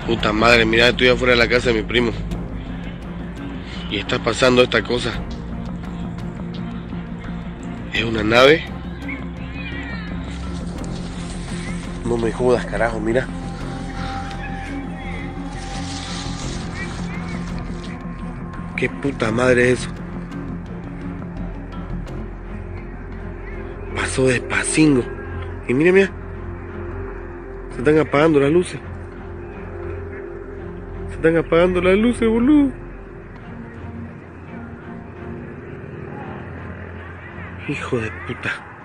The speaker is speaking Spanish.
Puta madre, mira, estoy afuera de la casa de mi primo. Y está pasando esta cosa. Es una nave. No me jodas, carajo, mira. ¿Qué puta madre es eso? Pasó despacingo. Y mira, mira. Se están apagando las luces. Se están apagando las luces, boludo. Hijo de puta.